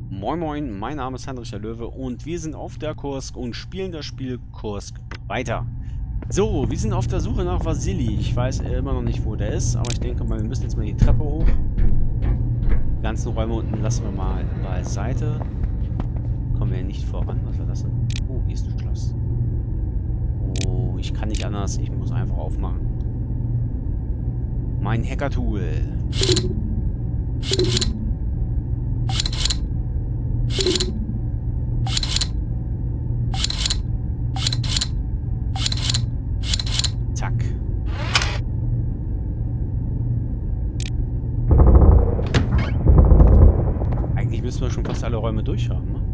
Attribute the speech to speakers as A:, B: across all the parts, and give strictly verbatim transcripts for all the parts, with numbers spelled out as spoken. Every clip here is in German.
A: Moin Moin, mein Name ist Heinrich der Löwe und wir sind auf der Kursk und spielen das Spiel Kursk weiter. So, wir sind auf der Suche nach Vasili. Ich weiß immer noch nicht, wo der ist, aber ich denke mal, wir müssen jetzt mal die Treppe hoch. Die ganzen Räume unten lassen wir mal beiseite. Kommen wir nicht voran. Was war das denn? Oh, hier ist ein Schloss. Oh, ich kann nicht anders. Ich muss einfach aufmachen. Mein Hacker-Tool. Zack. Eigentlich müssen wir schon fast alle Räume durchhaben, ne?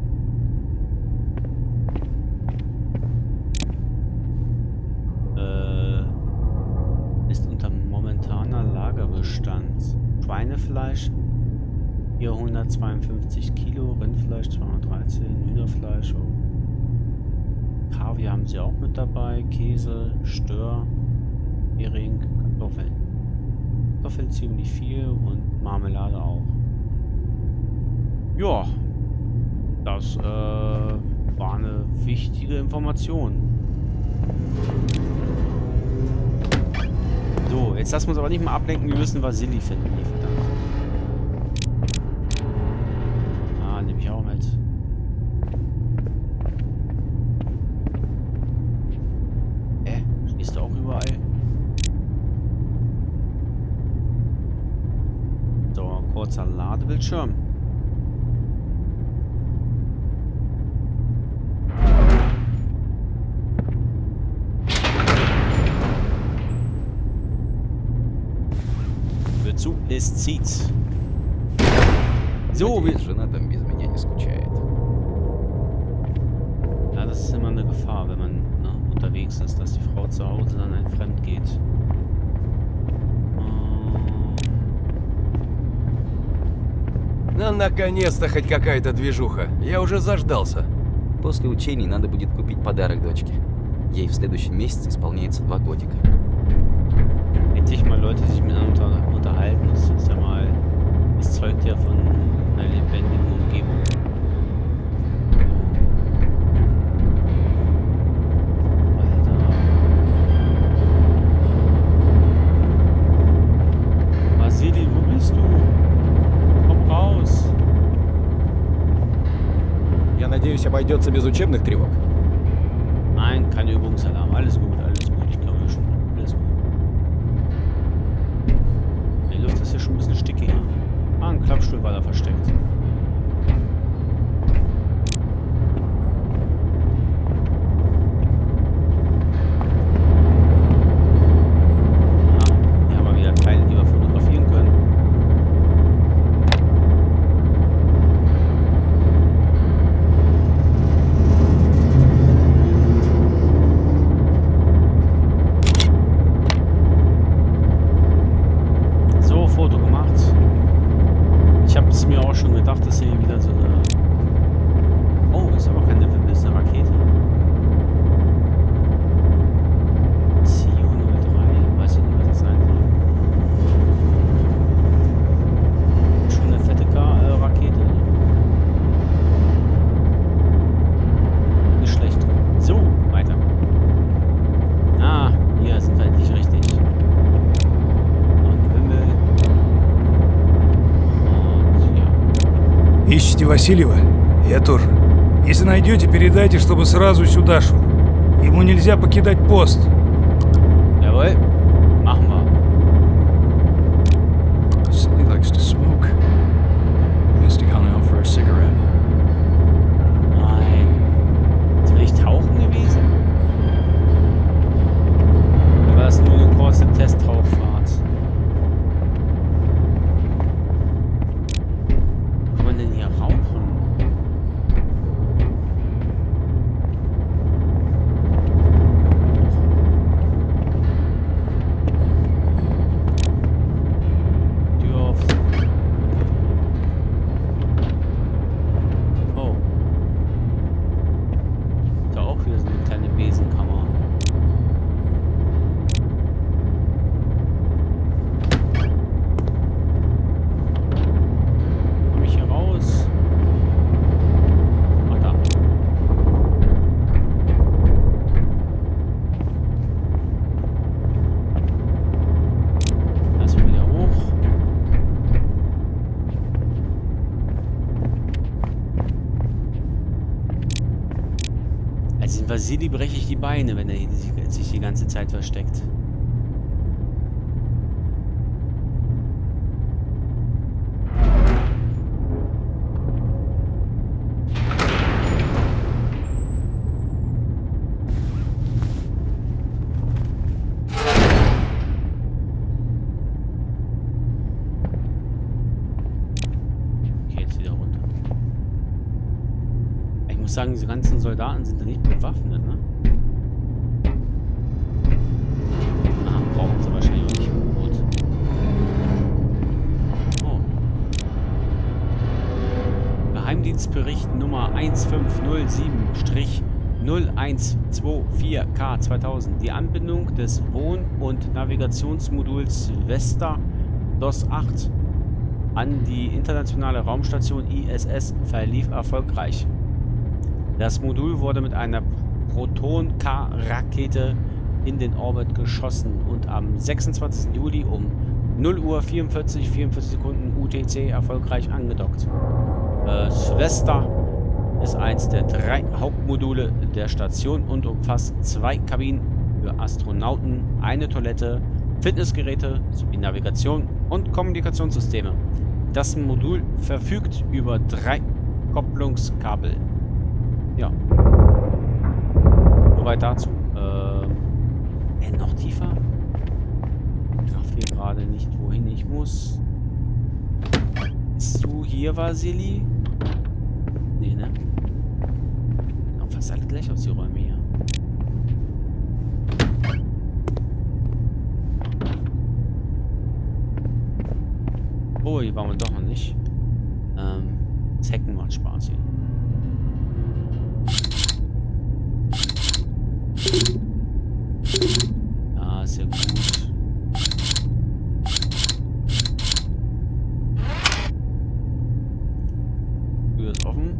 A: Äh, ist unter momentaner Lagerbestand. Schweinefleisch vierhundertzweiundfünfzig Kilo, Rindfleisch zweihundertdreizehn, Hühnerfleisch. Oh. Kaviar haben sie auch mit dabei, Käse, Stör, Hering, Kartoffeln. Kartoffeln ziemlich viel und Marmelade auch. Ja, das äh, war eine wichtige Information. So, jetzt lassen wir uns aber nicht mal ablenken, wir müssen Vasili finden. Nee, verdammt. Auch mit. Äh, stehst du auch überall? So, kurzer Ladebildschirm. Bezug ist zieht. So, wir... Ja, das ist immer eine Gefahr, wenn man ne, unterwegs ist, dass die Frau zu Hause dann ein Fremd geht.
B: Ну, наконец-то хоть какая-то движуха. Я уже заждался.
C: После учений надо будет купить подарок дочке. Ей в следующем месяце исполняется два годика.
A: Endlich mal Leute, die sich miteinander unterhalten, das ist ja mal... Das zeugt ja von einer lebendigen Umgebung. Alter. Vasili, wo bist du? Komm raus.
B: Я надеюсь, обойдется без учебных тревог.
A: Nein, kein Übungsalarm. Alles gut, alles gut. Ich glaube schon. Alles gut. Die Luft ist ja schon ein bisschen stickiger. Ah, ein Klappstuhl war da versteckt. Ja, hier haben wir wieder Teile, die wir fotografieren können. So, Foto gemacht. Ich habe es mir auch schon gedacht, dass hier wieder so eine... Oh, ist aber keine Wippe, ist eine Rakete. C U null drei, weiß ich nicht, was das sein soll. Schon eine fette Ka äh, Rakete. Nicht schlecht. So, weiter. Ah, hier sind wir endlich richtig.
D: Ищите Васильева? Я тоже. Если найдете, передайте, чтобы сразу сюда шел. Ему нельзя покидать пост.
A: Jawohl. Machen wir.
E: Vasily likes to smoke. He must have gone out for a cigarette.
A: Nein. Ist vielleicht tauchen gewesen? Oder war das nur eine kurze Testtauchfahrt? Kann man denn hier rauchen? Vasili breche ich die Beine, wenn er sich die ganze Zeit versteckt. Sagen, diese ganzen Soldaten sind da nicht bewaffnet, ne? Ah, brauchen sie wahrscheinlich auch nicht im Boot. Oh. Geheimdienstbericht Nummer eins fünf null sieben null eins zwei vier K zweitausend. Die Anbindung des Wohn- und Navigationsmoduls Vesta DOS acht an die internationale Raumstation I S S verlief erfolgreich. Das Modul wurde mit einer Proton-K-Rakete in den Orbit geschossen und am sechsundzwanzigsten Juli um null Uhr vierundvierzig, vierundvierzig Sekunden U T C erfolgreich angedockt. Äh, Vesta ist eins der drei Hauptmodule der Station und umfasst zwei Kabinen für Astronauten, eine Toilette, Fitnessgeräte sowie Navigation und Kommunikationssysteme. Das Modul verfügt über drei Kopplungskabel. Ja. Soweit dazu. Ähm, äh, noch tiefer. Ich traf hier gerade nicht, wohin ich muss. Bist du hier, Vasili? Nee, ne? Sieht fast alle gleich aus, die Räume hier. Oh, hier waren wir doch noch nicht. Ähm, das Hacken macht Spaß hier. Ah, ist ja gut. Tür ist offen.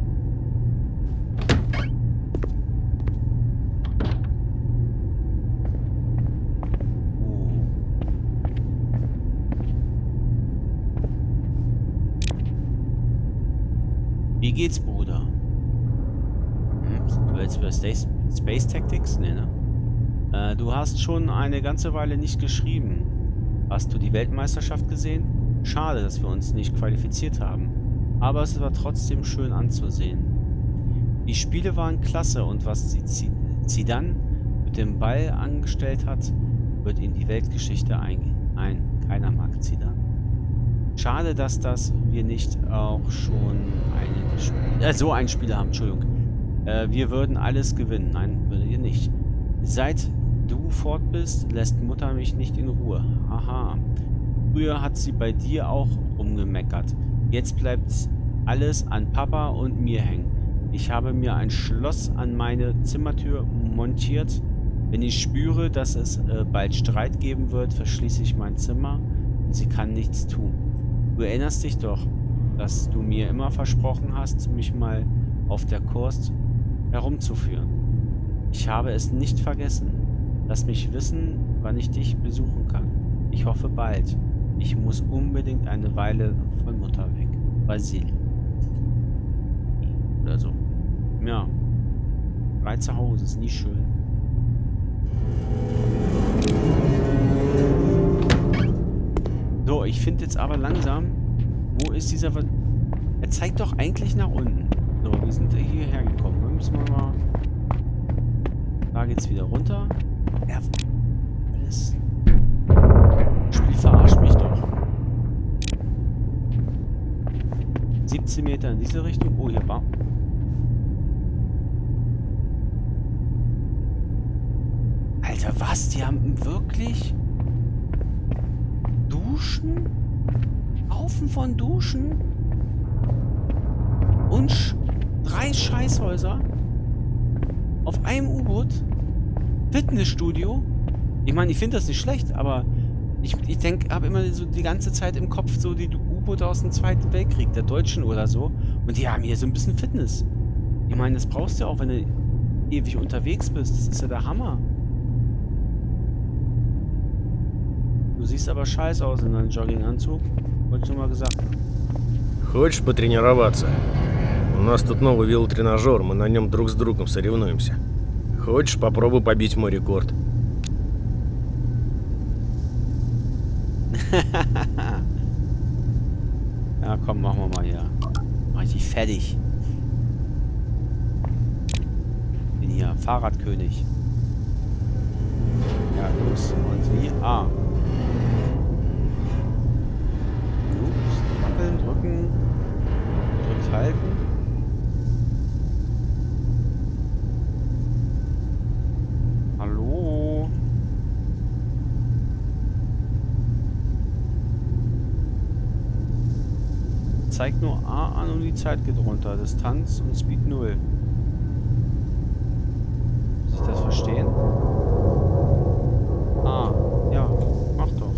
A: Oh. Wie geht's, Bruder? Hm? Du willst über Space, Space Tactics? Nee, ne? Äh, du hast schon eine ganze Weile nicht geschrieben. Hast du die Weltmeisterschaft gesehen? Schade, dass wir uns nicht qualifiziert haben. Aber es war trotzdem schön anzusehen. Die Spiele waren klasse und was Zidane mit dem Ball angestellt hat, wird in die Weltgeschichte eingehen. Nein, keiner mag Zidane. Schade, dass das wir nicht auch schon eine Sp äh, so ein Spieler haben. Entschuldigung. Äh, wir würden alles gewinnen. Nein, würdet ihr nicht. Seit du fort bist, lässt Mutter mich nicht in Ruhe. Aha. Früher hat sie bei dir auch rumgemeckert. Jetzt bleibt alles an Papa und mir hängen. Ich habe mir ein Schloss an meine Zimmertür montiert. Wenn ich spüre, dass es äh, bald Streit geben wird, verschließe ich mein Zimmer und sie kann nichts tun. Du erinnerst dich doch, dass du mir immer versprochen hast, mich mal auf der Kurs herumzuführen. Ich habe es nicht vergessen. Lass mich wissen, wann ich dich besuchen kann. Ich hoffe bald. Ich muss unbedingt eine Weile von Mutter weg. Vasili. Oder so. Ja. Frei zu Hause ist nie schön. So, ich finde jetzt aber langsam, wo ist dieser... Va er zeigt doch eigentlich nach unten. So, wir sind hierher gekommen. Dann müssen wir mal... Da geht's wieder runter. Ja, alles... Das Spiel verarscht mich doch. siebzehn Meter in diese Richtung. Oh, hier war... Alter, was? Die haben wirklich... Duschen? Haufen von Duschen? Und sch drei Scheißhäuser? Auf einem U-Boot? Fitnessstudio? Ich meine, ich finde das nicht schlecht, aber ich, ich denke, habe immer so die ganze Zeit im Kopf so die U-Boote aus dem Zweiten Weltkrieg, der Deutschen oder so. Und die haben hier so ein bisschen Fitness. Ich meine, das brauchst du ja auch, wenn du ewig unterwegs bist. Das ist ja der Hammer. Du siehst aber scheiße aus in deinem Jogginganzug. Wollte ich nur mal gesagt.
F: Хочешь потренироваться? У нас тут новый велотренажер, мы на нем друг с другом соревнуемся. Хочешь, попробуй побить мой рекорд.
A: Ja, komm, machen wir mal hier. Mach ich dich fertig. Bin hier Fahrradkönig. Ja, los. Und wie? Ah. Gut. Wackeln, drücken. Drückt halten. Hallo? Zeigt nur A an und die Zeit geht runter. Distanz und Speed null. Muss ich das verstehen? Ah, ja, mach doch.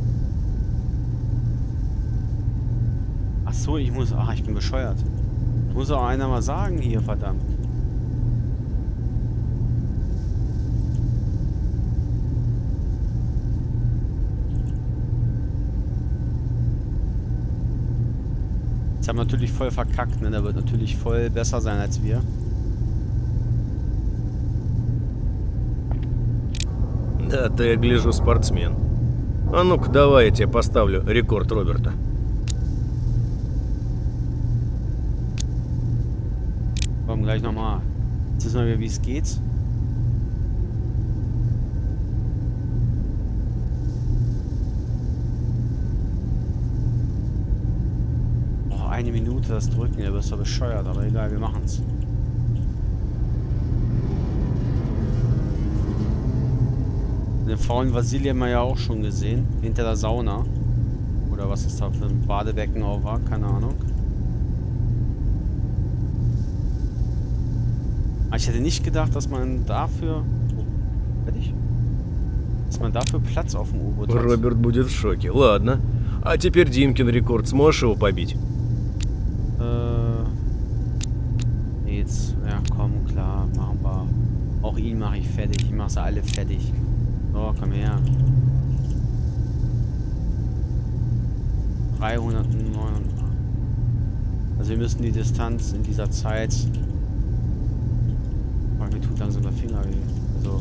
A: Ach so, ich muss... Ach, ich bin bescheuert. Muss auch einer mal sagen hier, verdammt. Jetzt haben wir natürlich voll verkackt, ne? Der wird natürlich voll besser sein als wir.
F: Да, ты, я гляжу, спортсмен. А ну-ка, давай я тебе поставлю рекорд Роберта.
A: Komm, gleich nochmal. Jetzt wissen wir, wie es geht. Oh, eine Minute das drücken, ja, bist du bescheuert, aber egal, wir machen's. Den faulen Vasili haben wir ja auch schon gesehen. Hinter der Sauna. Oder was ist da für ein Badebecken auch war, keine Ahnung. Aber ich hätte nicht gedacht, dass man dafür... Oh, fertig? Dass man dafür Platz auf dem U-Boot hat.
F: Роберт будет в шоке. Ладно. А теперь Димкин рекорд. Сможешь его побить?
A: Äh... Jetzt... Ja, komm, klar. Machen wir... Auch ihn mache ich fertig. Ich mache sie alle fertig. So, komm her. dreihundertneun. Also wir müssen die Distanz in dieser Zeit... Oh, mir tut langsam der Finger weh. Also...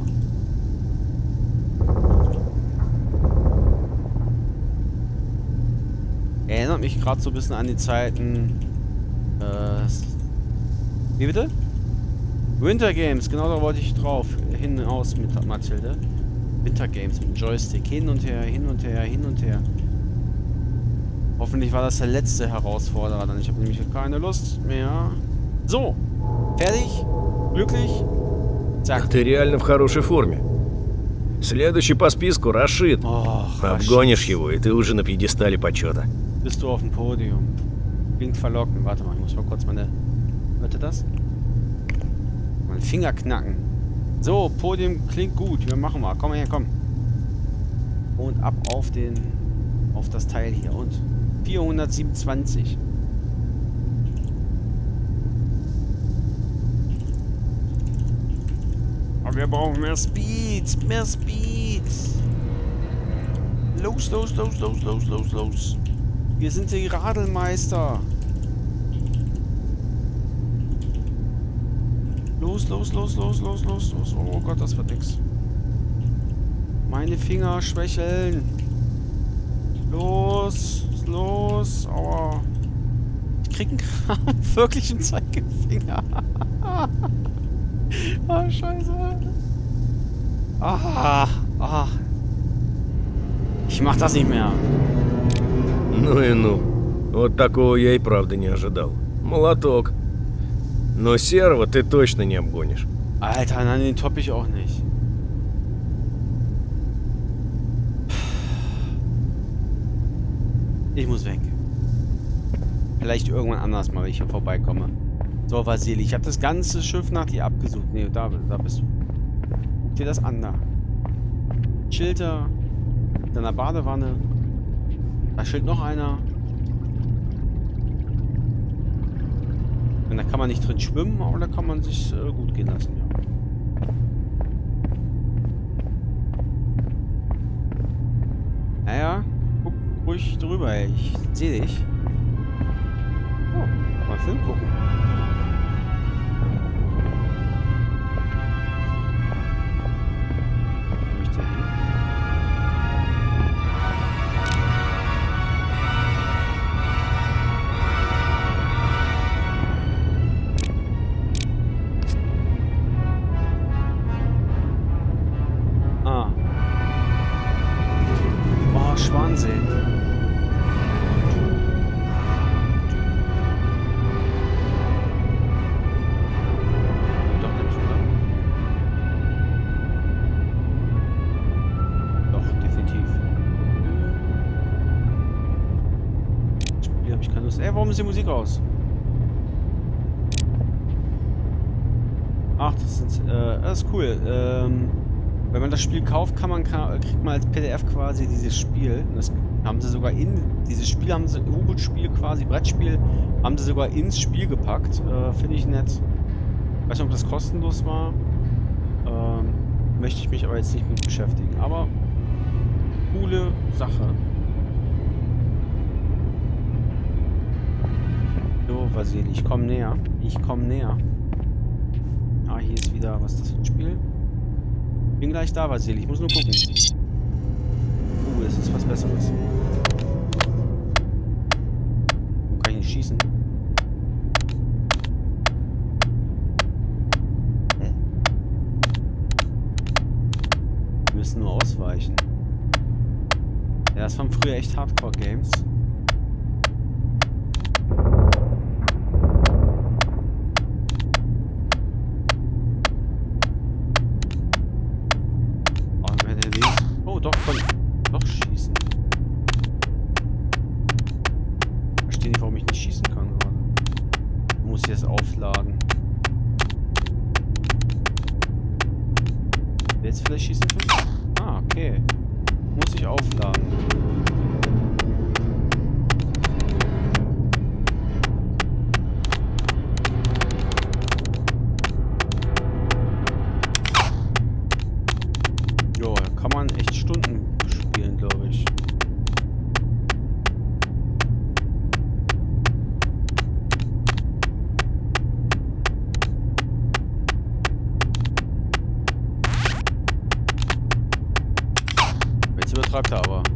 A: Erinnert mich gerade so ein bisschen an die Zeiten... Äh... Wie bitte? Winter Games, genau da wollte ich drauf. Hin und aus mit Mathilde. Winter Games mit dem Joystick. Hin und her, hin und her, hin und her. Hoffentlich war das der letzte Herausforderer dann. Ich habe nämlich keine Lust mehr. So. Fertig. Glücklich. Zack.
F: Ты реально в хорошей форме. Следующий по списку Рашид.
A: Och,
F: Обгонишь его, и ты уже на пьедестале почета.
A: Bist du auf dem Podium. Klingt verlockend. Warte mal, ich muss mal kurz meine... Hört ihr das? Mein Finger knacken. So, Podium klingt gut. Wir machen mal. Komm her, komm. Und ab auf den... Auf das Teil hier. Und vierhundertsiebenundzwanzig. Aber wir brauchen mehr Speed. Mehr Speed. Los, los, los, los, los, los, los. Wir sind die Radelmeister. Los, los, los, los, los, los, los. Oh Gott, das wird nix. Meine Finger schwächeln. Los, los. Aua. Ich krieg einen Krampf. Wirklich einen Zeigefinger. Ah, scheiße. Ah, ah. Ich mach das nicht mehr.
F: Ну и ну. Вот такого я и правда не ожидал. Молоток. Но серого ты точно не обгонишь.
A: Alter, nein, den topp ich auch nicht. Ich muss weg. Vielleicht irgendwann anders mal, wenn ich hier vorbeikomme. So, Vasili, ich habe das ganze Schiff nach dir abgesucht. Nee, da, da bist du. Guck dir das an da. Schilder. In deiner Badewanne. Da steht noch einer. Und da kann man nicht drin schwimmen, aber da kann man sich äh, gut gehen lassen, ja. Naja, guck ruhig drüber, ey. Ich sehe dich. Oh, mal Film gucken. warum ist die Musik aus? Ach, das, sind, äh, das ist cool. Ähm, wenn man das Spiel kauft, kann man, kriegt man als P D F quasi dieses Spiel. Und das haben sie sogar in dieses Spiel, haben sie U-Boot-Spiel quasi, Brettspiel, haben sie sogar ins Spiel gepackt. Äh, Finde ich nett. Weiß nicht, ob das kostenlos war. Ähm, möchte ich mich aber jetzt nicht mit beschäftigen. Aber coole Sache. So, Vasili, ich komme näher. Ich komme näher. Ah, hier ist wieder, was ist das für ein Spiel? Bin gleich da, Vasili. Ich muss nur gucken. Uh, das ist was Besseres. Wo kann ich nicht schießen? Hä? Wir müssen nur ausweichen. Ja, das waren früher echt Hardcore-Games. Oh, doch, komm. Doch schießen. Ich verstehe nicht, warum ich nicht schießen kann gerade. Muss ich jetzt aufladen. Jetzt vielleicht schießen können? Ah, okay. Muss ich aufladen. Jo, da kann man echt Stunden spielen, glaube ich. Jetzt übertreibt er aber.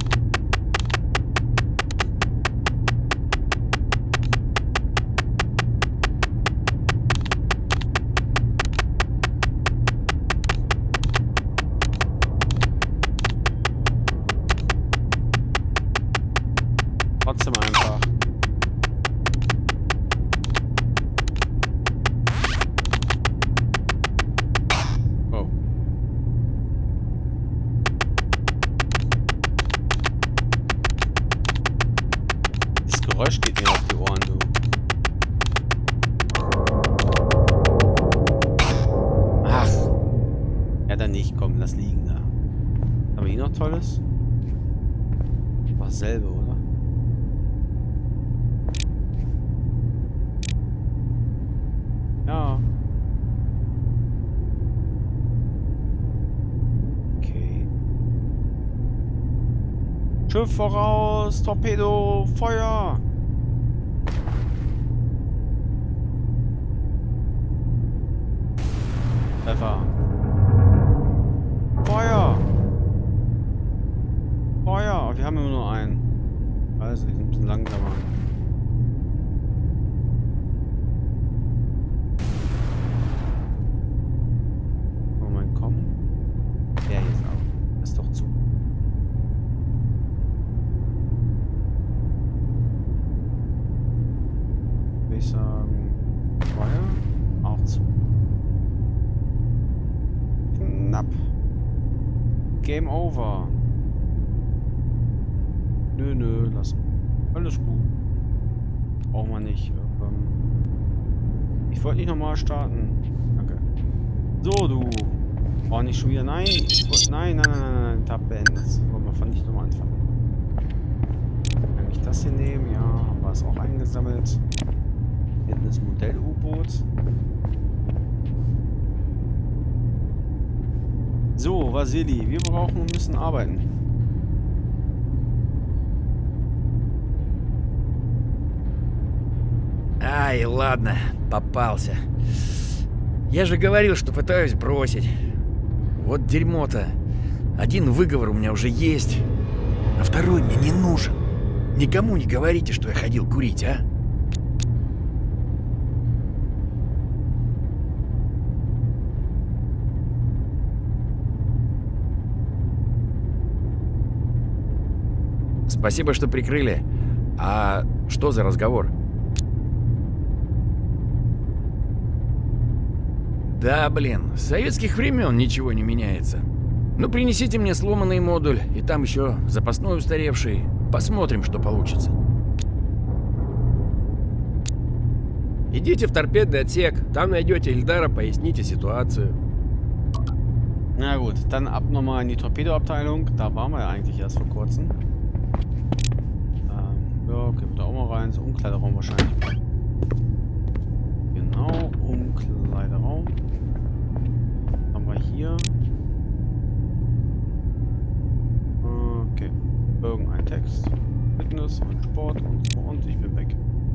A: Trotzdem einfach. Oh. Das Geräusch geht mir auf die Ohren, du. Ach. Ja, dann nicht. Komm, lass liegen da. Aber hier noch Tolles? War dasselbe, oder? Ja. Okay. Schiff voraus, Torpedo, Feuer! Treffer. Feuer! Feuer! Wir haben immer nur einen. Also, die sind ein bisschen langsamer. Ich sagen, Feuer, auch zu. Knapp. Game over. Nö, nö, lass. Alles gut. Brauchen wir nicht. Ich wollte nicht nochmal starten. Danke. So, du. Oh, nicht schon wieder. Nein. Ich wollt, nein, nein, nein, nein, nein. Tab beendet. Wollen wir von nicht nochmal anfangen. Kann ich das hier nehmen? Ja, haben wir es auch eingesammelt. Hier ist das Modell-U-Boot. So, Vasili, wir brauchen und müssen arbeiten.
B: Ай, ладно, попался. Я же говорил, что пытаюсь бросить. Вот дерьмо-то. Один выговор у меня уже есть, а второй мне не нужен. Никому не говорите, что я ходил курить, а? Спасибо, что прикрыли. А что за разговор? Да, блин, с советских времен ничего не меняется. Ну, принесите мне сломанный модуль, и там еще запасной устаревший. Посмотрим, что получится.
F: Идите в торпедный отсек, там найдете Ильдара, поясните ситуацию.
A: Na gut, dann ab nochmal in die Torpedoabteilung. Da waren wir ja eigentlich erst vor kurzem. Ähm, ja, gehen wir da auch mal rein. So Umkleideraum wahrscheinlich. Genau, Umkleideraum. Haben wir hier. Okay, irgendein Text. Fitness und Sport und so und ich bin weg.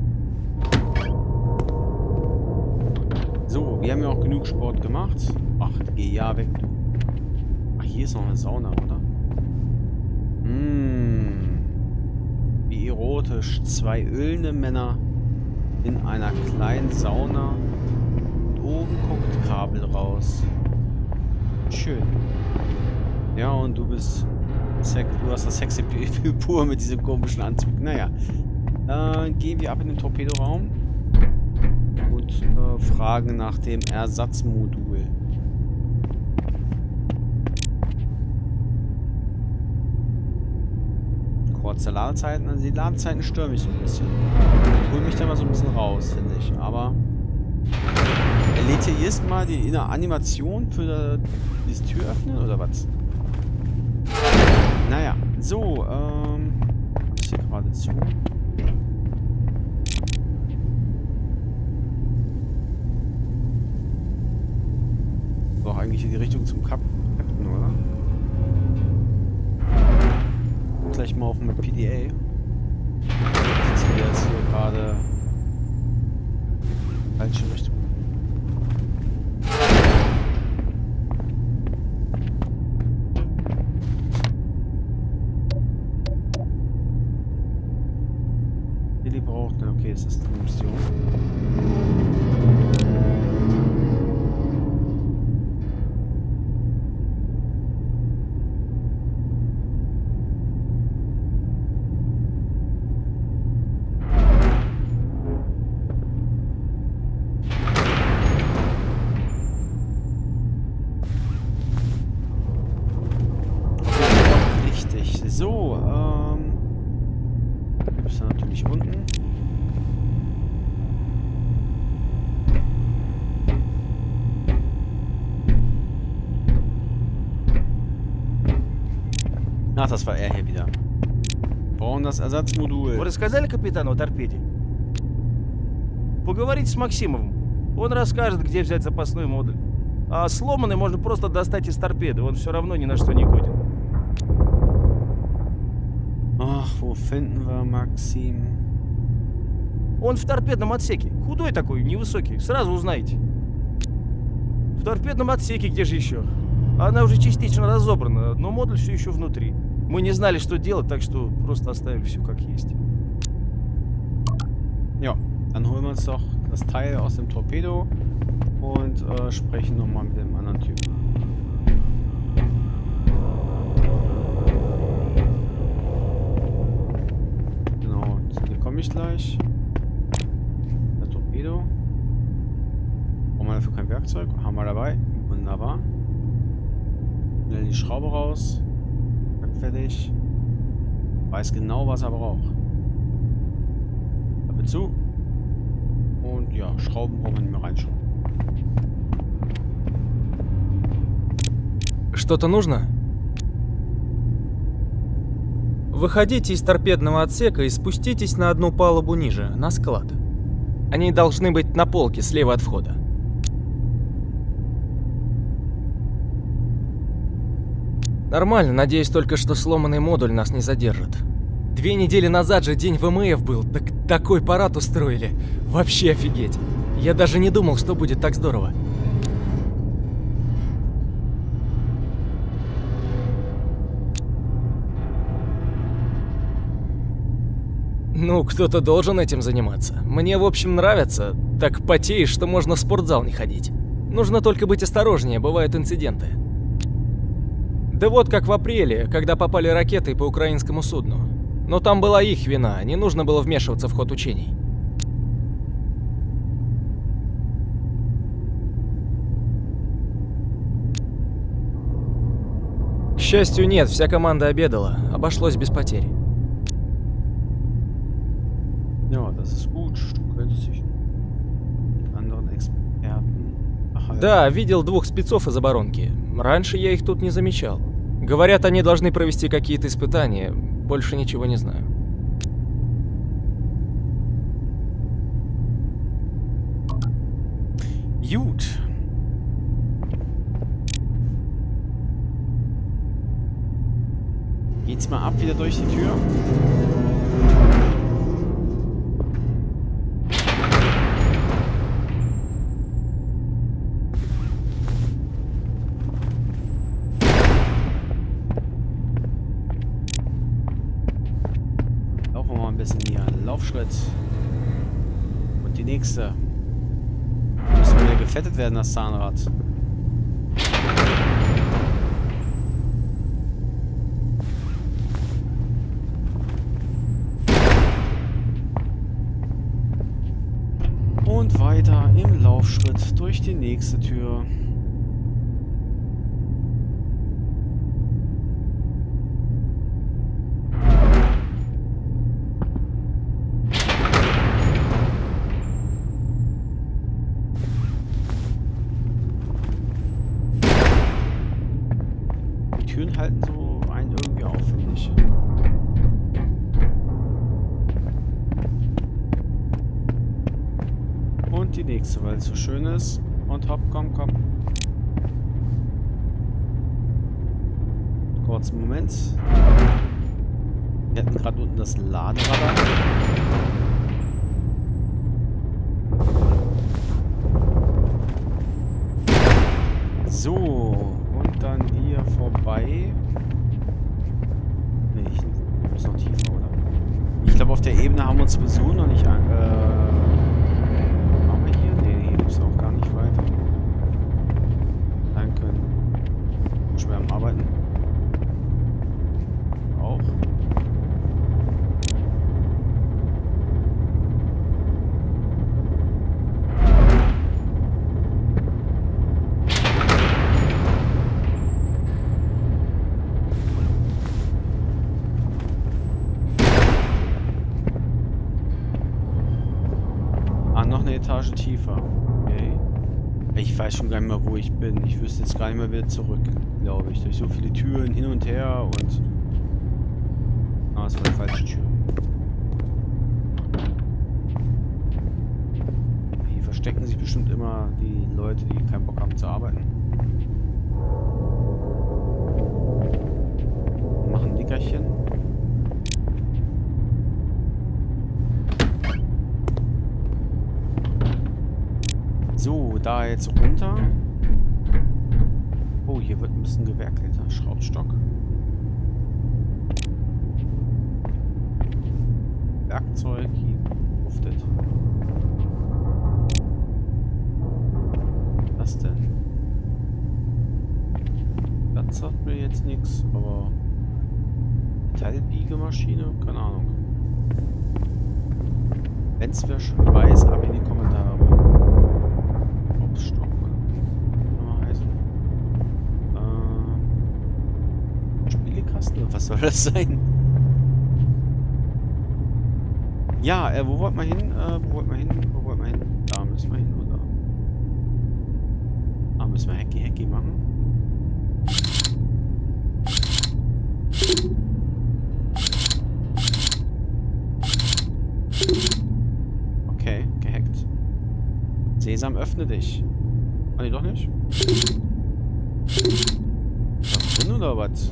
A: So, wir haben ja auch genug Sport gemacht. Ach, geh ja weg, du. Ach, hier ist noch eine Sauna, oder? Hm. Wie erotisch. Zwei ölende Männer in einer kleinen Sauna. Und oben guckt Kabel raus. Schön. Ja, und du bist... Sex, du hast das sexy pur mit diesem komischen Anzug. Naja. Äh, gehen wir ab in den Torpedoraum. Und äh, fragen nach dem Ersatzmodul. Kurze Ladezeiten, also die Ladezeiten stören mich so ein bisschen. Hol mich da mal so ein bisschen raus, finde ich. Aber er lädt hier erstmal die in der Animation für das Tür öffnen oder was? Naja, so, ähm. Mach ich hier gerade zu. Doch eigentlich in die Richtung zum Kap Captain, oder? Gleich mal auf mit P D A. Das ist jetzt hier gerade falsche Richtung. Billy braucht, okay, es ist eine Mission. So, ähm... du bist da natürlich unten. Ach, das war er hier wieder. Wir brauchen das Ersatzmodul.
G: Вы рассказали капитану о торпеде? Поговорите с Максимовым. Он расскажет, где взять запасной модуль. А сломанный можно просто достать из торпеды. Он все равно ни на что не годен.
A: Ach, wo finden wir Maxim?
G: Он в торпедном отсеке. Худой такой, невысокий. Сразу узнаете. В торпедном отсеке, где же еще? Она уже частично разобрана, но модуль все еще внутри. Мы не знали, что делать, так что просто оставили все как есть.
A: Ja, dann holen wir uns doch das Teil aus dem Torpedo und äh, sprechen nochmal mit dem anderen Typen. Genau, hier komme ich gleich. Der Torpedo. Brauchen wir dafür kein Werkzeug? Haben wir dabei. Wunderbar. Schnell die Schraube raus. Fertig. Weiß genau, was er braucht. Klappe zu. Und ja, Schrauben brauchen wir nicht mehr reinschauen.
H: Что-то нужно? Выходите из торпедного отсека и спуститесь на одну палубу ниже, на склад. Они должны быть на полке слева от входа. Нормально, надеюсь только, что сломанный модуль нас не задержит. Две недели назад же день ВМФ был, так такой парад устроили. Вообще офигеть. Я даже не думал, что будет так здорово. Ну, кто-то должен этим заниматься. Мне, в общем, нравится. Так потеешь, что можно в спортзал не ходить. Нужно только быть осторожнее, бывают инциденты. Да вот как в апреле, когда попали ракеты по украинскому судну. Но там была их вина, не нужно было вмешиваться в ход учений. К счастью, нет, вся команда обедала, обошлось без потерь.
A: Ja, das ist gut. Du könntest dich...
H: Да, видел двух спецов из оборонки. Раньше я их тут не замечал. Говорят, они должны провести какие-то испытания. Больше ничего не знаю.
A: Gut. Geht's mal ab wieder durch die Tür? Laufen wir mal ein bisschen hier. Laufschritt. Und die nächste. Müssen wir wieder gefettet werden, das Zahnrad. Und weiter im Laufschritt durch die nächste Tür. Die Türen halten so einen irgendwie auf, finde ich. Und die nächste, weil es so schön ist. Und hopp, komm, komm. Kurzen Moment. Wir hatten gerade unten das Laderadar. So, und dann hier vorbei. Nee, ich muss noch tiefer, oder? Ich glaube, auf der Ebene haben wir uns sowieso noch nicht an. Äh, ist auch gar nicht weiter. Dann können schwer am Arbeiten. Auch. Ah, noch eine Etage tiefer. Ich weiß schon gar nicht mehr, wo ich bin. Ich wüsste jetzt gar nicht mehr wieder zurück, glaube ich. Durch so viele Türen hin und her und... Ah, das war die falsche Tür. Hier verstecken sich bestimmt immer die Leute, die keinen Bock haben zu arbeiten. Machen ein Nickerchen. So, da jetzt runter. Oh, hier wird ein bisschen gewerkelt. Schraubstock. Werkzeug. Hier luftet. Was denn? Das sagt mir jetzt nichts, aber Metallbiegemaschine? Keine Ahnung. Wenn es wer schon weiß, ab in die Kommentare. Stock, oder? Heißen. Äh, Spielekasten? Was soll das sein? Ja, äh, wo wollt man hin? Äh, wo wollt man hin? Wo wollt man hin? Da müssen wir hin, oder? Da müssen wir Hacky Hacky machen. Okay, gehackt. Sesam, öffne dich. Ah, nee, doch nicht? Ist drin oder was?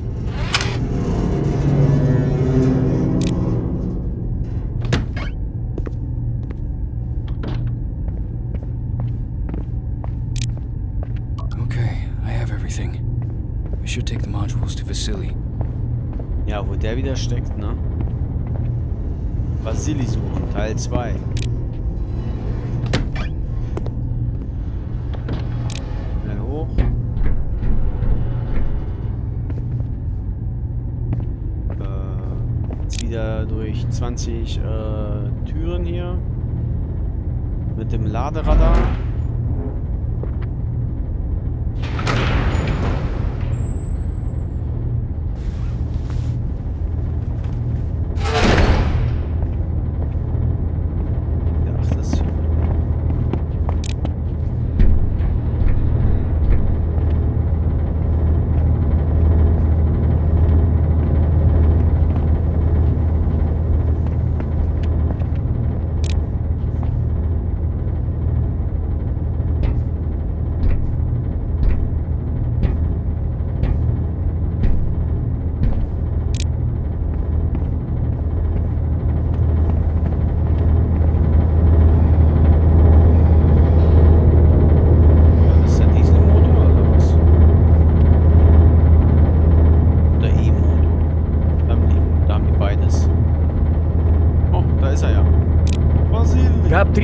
E: Okay, I have everything. We should take the modules to Vasily.
A: Ja, wo der wieder steckt, ne? Vasily suchen, Teil zwei. Durch zwanzig äh, Türen hier mit dem Laderadar. Ja, ach, das hier.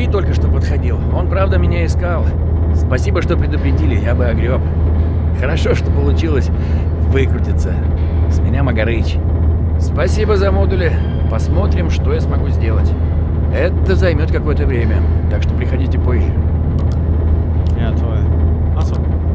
B: только что подходил. Он, правда, меня искал. Спасибо, что предупредили, я бы огреб. Хорошо, что получилось выкрутиться. С меня Магарыч. Спасибо за модули. Посмотрим, что я смогу сделать. Это займет какое-то время, так что приходите позже.
A: Ja, toll. Achso.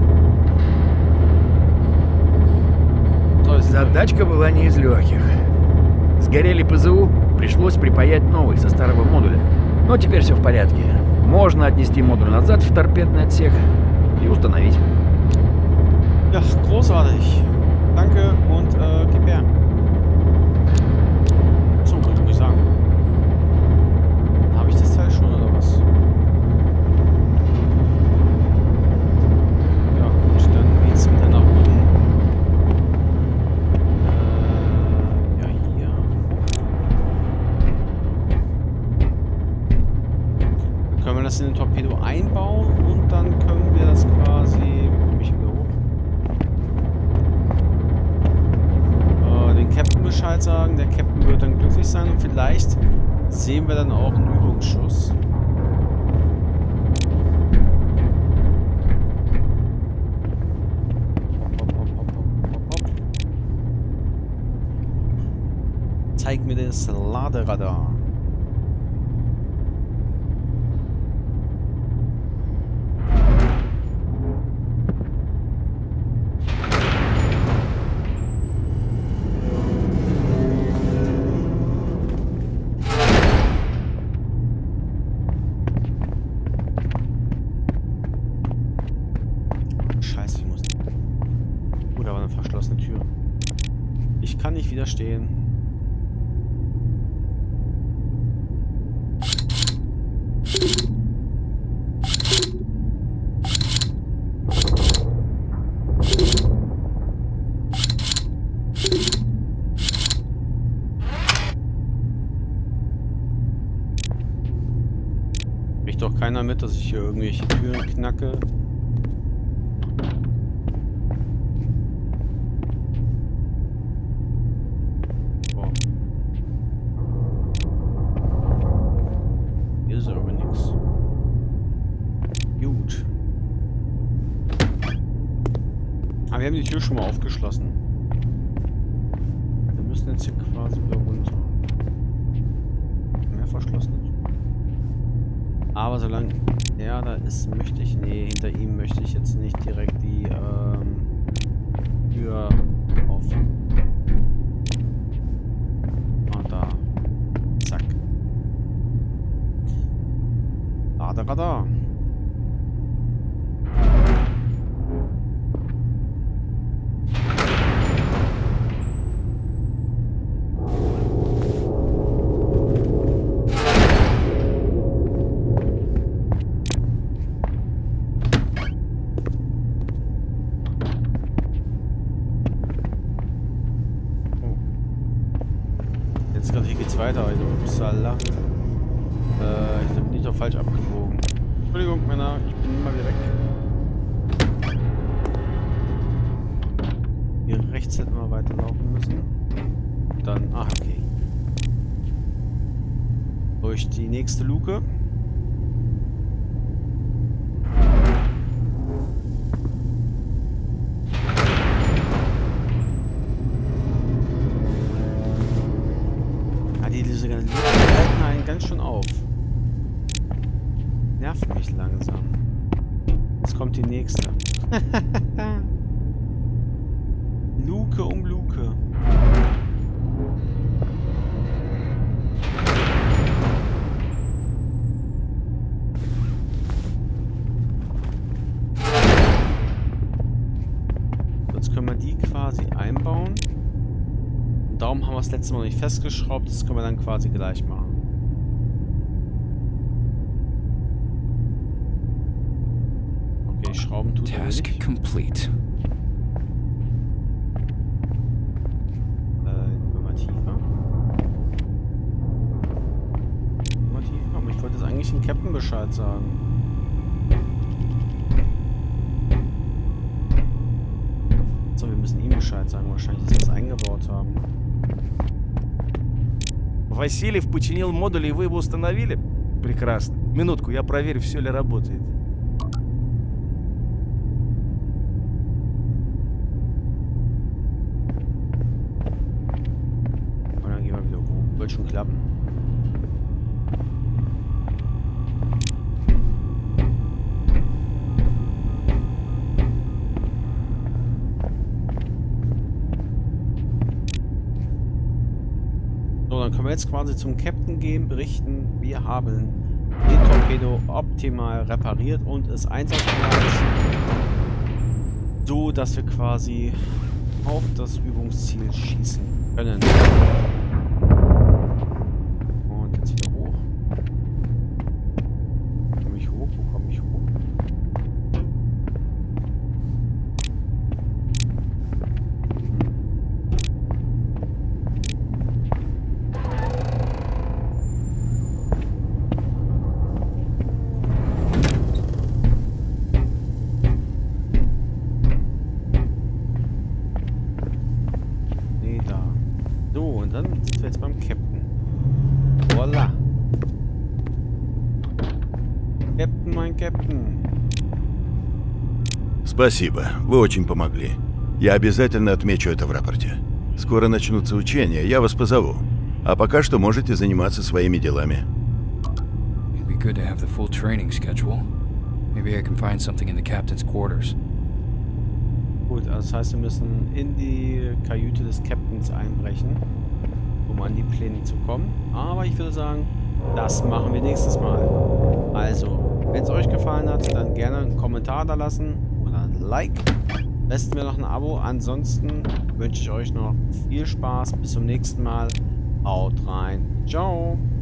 B: Задачка была не из легких. Сгорели ПЗУ, пришлось припаять новый со старого модуля. Но теперь все в порядке. Можно отнести модуль назад в торпедный отсек и установить.
A: Ja, großartig. Danke und äh, gib her. So, muss ich sagen. Habe ich das Teil schon oder was? Ja, gut, dann geht's wieder nach oben. Äh, ja, hier. Dann können wir das in den Torpedo einbauen und dann können wir das quasi. Wie komme ich wieder hoch? Äh, den Captain Bescheid sagen. Der Captain wird dann glücklich sein und vielleicht sehen wir dann auch einen Übungsschuss. Hopp, hopp, hopp, hopp, hopp, hopp. Zeig mir das Laderadar. Scheiße, ich muss... Gut, aber eine verschlossene Tür. Ich kann nicht widerstehen. Kriegt doch keiner mit, dass ich hier irgendwelche Türen knacke. Wir haben die Tür schon mal aufgeschlossen. Wir müssen jetzt hier quasi wieder runter. Mehr verschlossene Tür. Aber solange er da ist, möchte ich... Nee, hinter ihm möchte ich jetzt nicht direkt die ähm, Tür auf... Ah, da. Zack. Laderadar. Hier geht's weiter, also upsala. Äh, ich bin nicht doch falsch abgebogen. Entschuldigung, Männer, ich bin mal wieder weg. Hier rechts hätten wir weiterlaufen müssen. Dann, ach okay. Durch die nächste Luke. Diese ganzen Luken halten einen ganz schön auf. Nervt mich langsam. Jetzt kommt die nächste. Luke um Luke. Jetzt können wir die quasi einbauen. Darum haben wir das letzte Mal noch nicht festgeschraubt. Das können wir dann quasi gleich machen. Okay, Schrauben tut er nicht.
E: Task complete.
A: Äh, immer tiefer. Immer tiefer. Aber ich wollte jetzt eigentlich den Captain Bescheid sagen. So, wir müssen ihm Bescheid sagen. Wahrscheinlich, dass wir es eingebaut haben.
G: Васильев починил модуль, и вы его установили? Прекрасно. Минутку, я проверю, все ли работает.
A: Und dann gehen wir wieder hoch. Wird schon klappen. So, dann können wir jetzt quasi zum Captain gehen, berichten, wir haben den Torpedo optimal repariert und ist einsatzbereit, so dass wir quasi auf das Übungsziel schießen können. Und jetzt wieder hoch. Komme ich hoch? Wo komme ich hoch? Jetzt beim Captain. Voila. Captain, mein Captain.
I: Спасибо, вы очень помогли. Я обязательно отмечу это в рапорте. Скоро начнутся учения, я вас позову. А пока что можете заниматься своими делами.
E: It'd be good to have the full training schedule. Maybe I can find something in the captain's quarters.
A: Gut, also das heißt, wir müssen in die Kajüte des Captains einbrechen, um an die Pläne zu kommen. Aber ich würde sagen, das machen wir nächstes Mal. Also, wenn es euch gefallen hat, dann gerne einen Kommentar da lassen oder ein Like. Besten wir noch ein Abo. Ansonsten wünsche ich euch noch viel Spaß. Bis zum nächsten Mal. Haut rein. Ciao.